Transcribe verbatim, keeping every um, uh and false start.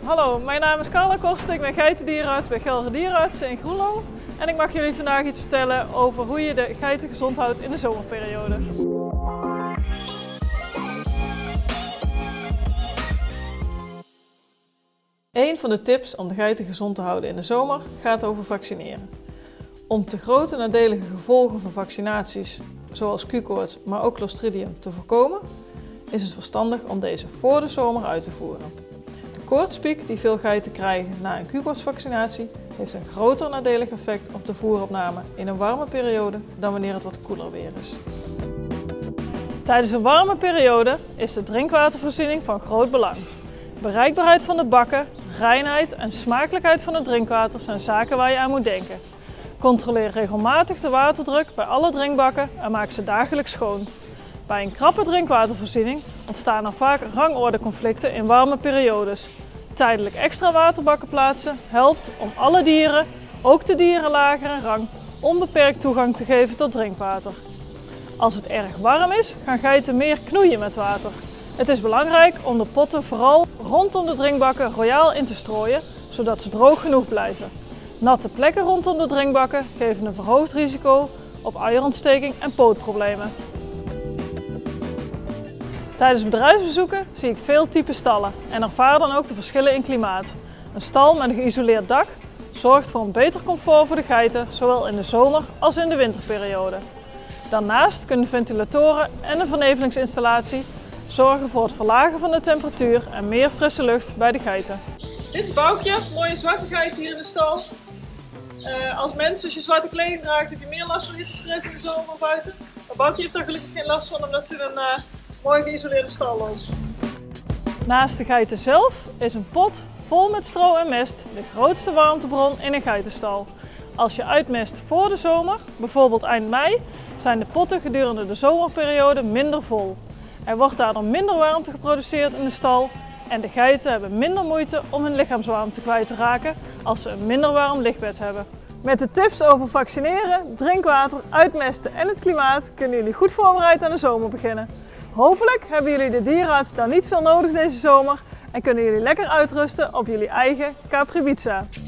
Hallo, mijn naam is Carla Korsten, ik ben geitendierenarts bij Gelre Dierenartsen in Groenlo. En ik mag jullie vandaag iets vertellen over hoe je de geiten gezond houdt in de zomerperiode. Een van de tips om de geiten gezond te houden in de zomer gaat over vaccineren. Om te grote nadelige gevolgen van vaccinaties, zoals Q-koorts, maar ook Clostridium, te voorkomen, is het verstandig om deze voor de zomer uit te voeren. De koortspiek die veel geiten krijgen na een Q-koortsvaccinatie heeft een groter nadelig effect op de voeropname in een warme periode dan wanneer het wat koeler weer is. Tijdens een warme periode is de drinkwatervoorziening van groot belang. Bereikbaarheid van de bakken, reinheid en smakelijkheid van het drinkwater zijn zaken waar je aan moet denken. Controleer regelmatig de waterdruk bij alle drinkbakken en maak ze dagelijks schoon. Bij een krappe drinkwatervoorziening ontstaan er vaak rangordeconflicten in warme periodes. Tijdelijk extra waterbakken plaatsen helpt om alle dieren, ook de dieren lager in rang, onbeperkt toegang te geven tot drinkwater. Als het erg warm is, gaan geiten meer knoeien met water. Het is belangrijk om de potten vooral rondom de drinkbakken royaal in te strooien, zodat ze droog genoeg blijven. Natte plekken rondom de drinkbakken geven een verhoogd risico op uierontsteking en pootproblemen. Tijdens bedrijfsbezoeken zie ik veel typen stallen en ervaar dan ook de verschillen in klimaat. Een stal met een geïsoleerd dak zorgt voor een beter comfort voor de geiten, zowel in de zomer- als in de winterperiode. Daarnaast kunnen ventilatoren en een vernevelingsinstallatie zorgen voor het verlagen van de temperatuur en meer frisse lucht bij de geiten. Dit is Boukje, mooie zwarte geit hier in de stal. Uh, als mens, als je zwarte kleding draagt, heb je meer last van hittestress in de zomer buiten. Maar Boukje heeft daar gelukkig geen last van, omdat ze in een uh, mooi geïsoleerde stal loopt. Naast de geiten zelf is een pot vol met stro en mest de grootste warmtebron in een geitenstal. Als je uitmest voor de zomer, bijvoorbeeld eind mei, zijn de potten gedurende de zomerperiode minder vol. Er wordt daardoor minder warmte geproduceerd in de stal en de geiten hebben minder moeite om hun lichaamswarmte kwijt te raken als ze een minder warm lichtbed hebben. Met de tips over vaccineren, drinkwater, uitmesten en het klimaat kunnen jullie goed voorbereid aan de zomer beginnen. Hopelijk hebben jullie de dierenarts dan niet veel nodig deze zomer en kunnen jullie lekker uitrusten op jullie eigen Capri Pizza.